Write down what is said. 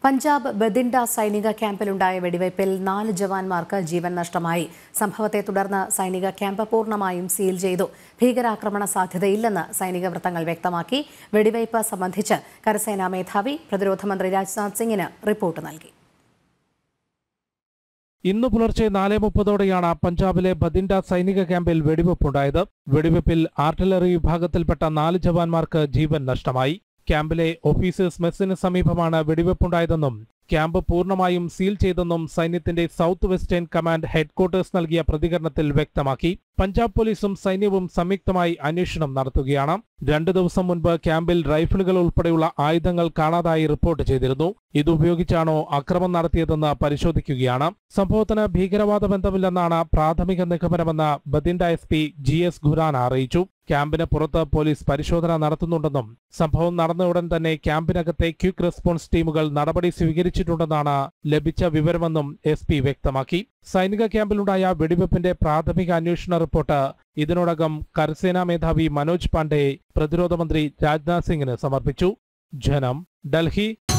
പഞ്ചാബ് ബദിൻഡ സൈനിക ക്യാമ്പിലുണ്ടായ വെടിവയ്പിൽ 4 ജവാന്മാർക്ക് ജീവൻ നഷ്ടമായി. സംഭവത്തെ തുടർന്ന് സൈനിക ക്യാമ്പ് പൂർണ്ണമായും സീൽ ചെയ്തു. ഭീകരാക്രമണ സാധ്യതയില്ലെന്ന് സൈനിക വൃത്തങ്ങൾ വ്യക്തമാക്കി. വെടിവയ്പ് സംബന്ധിച്ച് കരസേനാ മേധാവി പ്രതിരോധ മന്ത്രി രാജ്നാഥ് സിംഗിന് റിപ്പോർട്ട് നൽകി. ഇന്ന് പുലർച്ചെ 4:30ഓടെയാണ് പഞ്ചാബിലെ ബദിൻഡ സൈനിക ക്യാമ്പിൽ വെടിവെപ്പുണ്ടായത്. വെടിവെപ്പിൽ ആർട്ടിലറി വിഭാഗത്തിൽപ്പെട്ട 4 ജവാന്മാർക്ക് ജീവൻ നഷ്ടമായി. ക്യാമ്പിലെ ഓഫീസേഴ്സ് മെസ്സിന് സമീപമാണ് വെടിവെപ്പുണ്ടായതെന്നും ക്യാമ്പ് പൂർണ്ണമായും സീൽ ചെയ്തെന്നും സൈന്യത്തിന്റെ സൗത്ത് വെസ്റ്റേൺ കമാൻഡ് ഹെഡ്ക്വാർട്ടേഴ്സ് നൽകിയ പ്രതികരണത്തിൽ വ്യക്തമാക്കി. പഞ്ചാബ് പോലീസും സൈന്യവും സംയുക്തമായി അന്വേഷണം നടത്തുകയാണ്. 2 ദിവസം മുൻപ് ക്യാമ്പിൽ റൈഫിളുകൾ ഉൾപ്പെടെയുള്ള ആയുധങ്ങൾ കാണാതായി റിപ്പോർട്ട് ചെയ്തിരുന്നു. ഇതുപയോഗിച്ചാണോ അക്രമം നടത്തിയതെന്ന് പരിശോധിക്കുകയാണ്. സംഭവത്തിന് ഭീകരവാദ ബന്ധമില്ലെന്നാണ് പ്രാഥമിക നിഗമനമെന്ന് ബദിൻഡ SP GS ഖുറാന അറിയിച്ചു. ക്യാമ്പിന് പുറത്ത് പോലീസ് പരിശോധന നടത്തുന്നുണ്ടെന്നും സംഭവം നടന്ന ഉടൻ തന്നെ ക്യാമ്പിനകത്തെ ക്വിക്ക് റെസ്പോൺസ് ടീമുകൾ നടപടി സ്വീകരിച്ചിട്ടുണ്ടെന്നാണ് ലഭിച്ച വിവരമെന്നും SP വ്യക്തമാക്കി. സൈനിക ക്യാമ്പിലുണ്ടായ വെടിവെപ്പിന്റെ പ്രാഥമിക അന്വേഷണ റിപ്പോർട്ട് ഇതിനോടകം കരസേനാ മേധാവി മനോജ് പാണ്ഡെ പ്രതിരോധ മന്ത്രി രാജ്നാഥ് സിംഗിന് സമർപ്പിച്ചു. ജനം, ഡൽഹി.